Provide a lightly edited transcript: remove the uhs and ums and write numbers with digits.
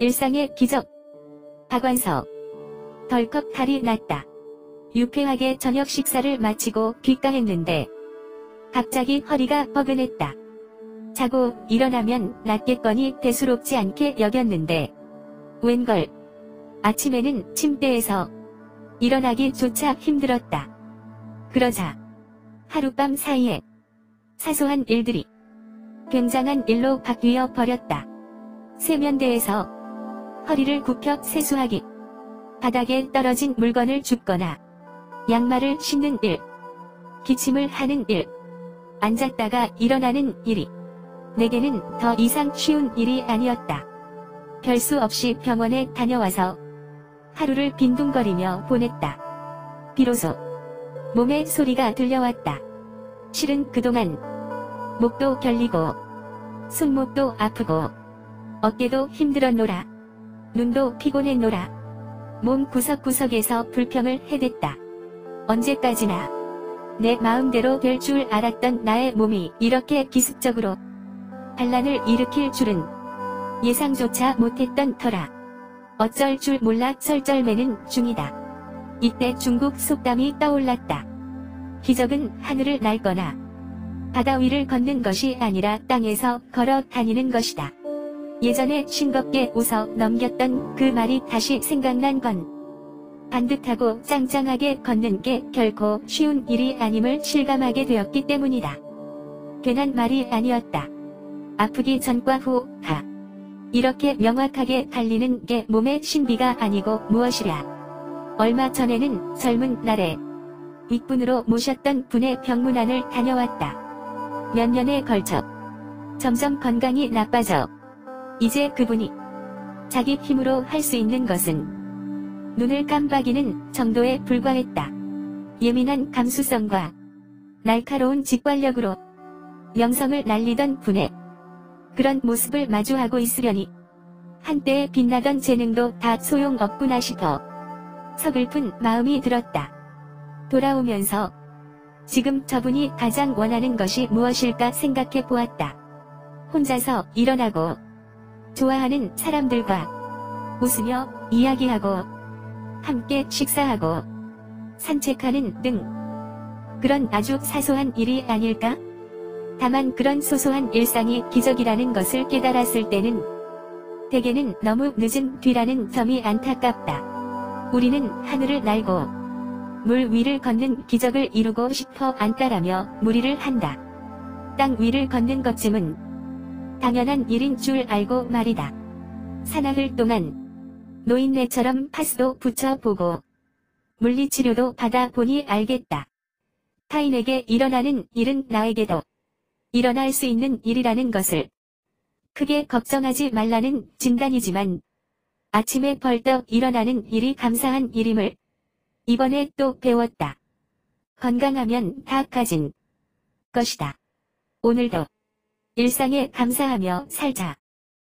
일상의 기적. 박완서. 덜컥 탈이 났다. 유쾌하게 저녁 식사를 마치고 귀가했는데 갑자기 허리가 뻐근했다. 자고 일어나면 낫겠거니 대수롭지 않게 여겼는데 웬걸 아침에는 침대에서 일어나기조차 힘들었다. 그러자 하룻밤 사이에 사소한 일들이 굉장한 일로 바뀌어 버렸다. 세면대에서 허리를 굽혀 세수하기, 바닥에 떨어진 물건을 줍거나 양말을 신는 일, 기침을 하는 일, 앉았다가 일어나는 일이 내게는 더 이상 쉬운 일이 아니었다. 별수 없이 병원에 다녀와서 하루를 빈둥거리며 보냈다. 비로소 몸의 소리가 들려왔다. 실은 그동안 목도 결리고 손목도 아프고 어깨도 힘들었노라. 눈도 피곤했노라. 몸 구석구석에서 불평을 해댔다. 언제까지나 내 마음대로 될 줄 알았던 나의 몸이 이렇게 기습적으로 반란을 일으킬 줄은 예상조차 못했던 터라. 어쩔 줄 몰라 쩔쩔매는 중이다. 이때 중국 속담이 떠올랐다. 기적은 하늘을 날거나 바다 위를 걷는 것이 아니라 땅에서 걸어 다니는 것이다. 예전에 싱겁게 웃어 넘겼던 그 말이 다시 생각난 건 반듯하고 짱짱하게 걷는 게 결코 쉬운 일이 아님을 실감하게 되었기 때문이다. 괜한 말이 아니었다. 아프기 전과 후가 이렇게 명확하게 달리는 게 몸의 신비가 아니고 무엇이랴. 얼마 전에는 젊은 날에 윗분으로 모셨던 분의 병문안을 다녀왔다. 몇 년에 걸쳐 점점 건강이 나빠져 이제 그분이 자기 힘으로 할 수 있는 것은 눈을 깜빡이는 정도에 불과했다. 예민한 감수성과 날카로운 직관력으로 명성을 날리던 분의 그런 모습을 마주하고 있으려니 한때에 빛나던 재능도 다 소용없구나 싶어 서글픈 마음이 들었다. 돌아오면서 지금 저분이 가장 원하는 것이 무엇일까 생각해 보았다. 혼자서 일어나고 좋아하는 사람들과 웃으며 이야기하고 함께 식사하고 산책하는 등 그런 아주 사소한 일이 아닐까? 다만 그런 소소한 일상이 기적이라는 것을 깨달았을 때는 대개는 너무 늦은 뒤라는 점이 안타깝다. 우리는 하늘을 날고 물 위를 걷는 기적을 이루고 싶어 안따라며 무리를 한다. 땅 위를 걷는 것쯤은 당연한 일인 줄 알고 말이다. 사나흘 동안 노인네처럼 파스도 붙여보고 물리치료도 받아보니 알겠다. 타인에게 일어나는 일은 나에게도 일어날 수 있는 일이라는 것을 크게 걱정하지 말라는 진단이지만 아침에 벌떡 일어나는 일이 감사한 일임을 이번에 또 배웠다. 건강하면 다 가진 것이다. 오늘도 일상에 감사하며 살자.